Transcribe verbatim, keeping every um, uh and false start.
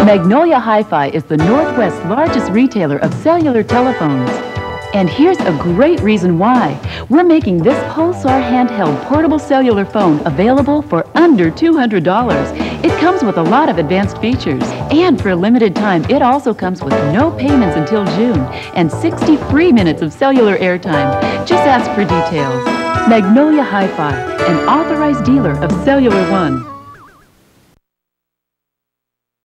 Magnolia HiFi is the Northwest's largest retailer of cellular telephones. And here's a great reason why. We're making this Pulsar handheld portable cellular phone available for under two hundred dollars. It comes with a lot of advanced features. And for a limited time, it also comes with no payments until June and sixty free minutes of cellular airtime. Just ask for details. Magnolia HiFi, an authorized dealer of Cellular One.